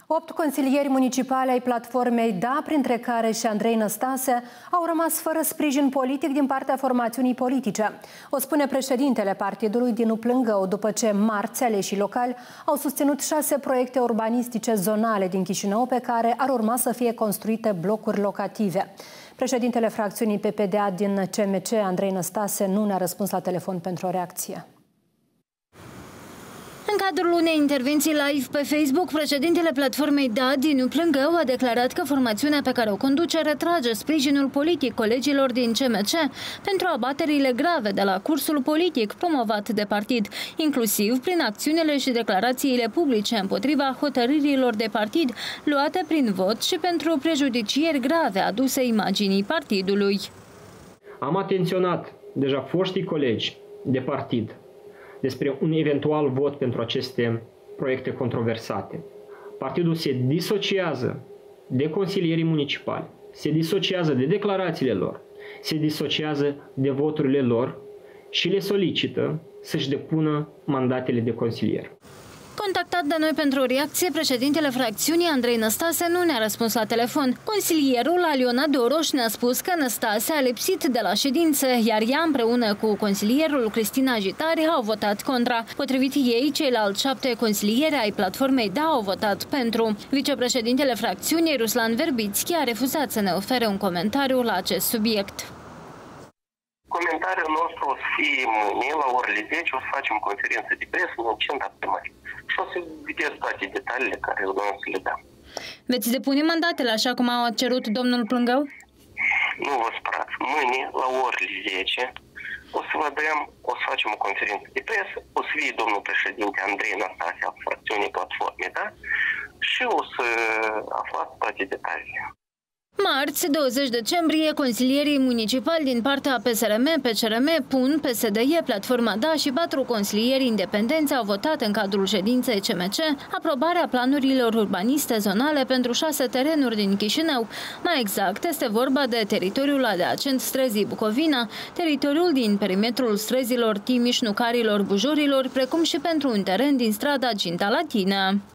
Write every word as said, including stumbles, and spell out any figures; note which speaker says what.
Speaker 1: Opt consilieri municipali ai platformei D A, printre care și Andrei Năstase, au rămas fără sprijin politic din partea formațiunii politice. O spune președintele partidului Dinu Plângău, după ce marți aleșii locali au susținut șase proiecte urbanistice zonale din Chișinău pe care ar urma să fie construite blocuri locative. Președintele fracțiunii P P D A din C M C, Andrei Năstase, nu ne-a răspuns la telefon pentru o reacție.
Speaker 2: În cadrul unei intervenții live pe Facebook, președintele platformei D A, Dinu Plângău, a declarat că formațiunea pe care o conduce retrage sprijinul politic colegilor din C M C pentru abaterile grave de la cursul politic promovat de partid, inclusiv prin acțiunile și declarațiile publice împotriva hotărârilor de partid luate prin vot și pentru prejudicieri grave aduse imaginii partidului.
Speaker 3: Am atenționat deja foștii colegi de partid despre un eventual vot pentru aceste proiecte controversate. Partidul se disociază de consilierii municipali, se disociază de declarațiile lor, se disociază de voturile lor și le solicită să-și depună mandatele de consilier.
Speaker 2: Contactat de noi pentru o reacție, președintele fracțiunii Andrei Năstase nu ne-a răspuns la telefon. Consilierul Aliona Doroș ne-a spus că Năstase a lipsit de la ședințe, iar ea împreună cu consilierul Cristina Gitari au votat contra. Potrivit ei, ceilalți șapte consilieri ai platformei D A au votat pentru. Vicepreședintele fracțiunii, Ruslan Verbițchi, a refuzat să ne ofere un comentariu la acest subiect.
Speaker 4: Comentariul nostru o să fie mâine, la orele zece, o să facem conferință de presă în centra primării. Și o să vedeți toate detaliile care o să le dăm.
Speaker 2: Veți depune mandatele așa cum a cerut domnul Plângău?
Speaker 4: Nu vă spărați. Mâine, la orele zece, o să vă dăm, o să facem o conferință de presă, o să fie domnul președinte Andrei Năstase al fracțiunii platformei, da? Și o să aflați toate detaliile.
Speaker 2: Marți, douăzeci decembrie, consilierii municipali din partea P S R M, P C R M, P U N, P S D E, Platforma D A și patru consilieri independenți au votat în cadrul ședinței C M C aprobarea planurilor urbaniste zonale pentru șase terenuri din Chișinău. Mai exact, este vorba de teritoriul adiacent străzii Bucovina, teritoriul din perimetrul străzilor Timiș, Nucarilor, Bujorilor, precum și pentru un teren din strada Ginta Latină.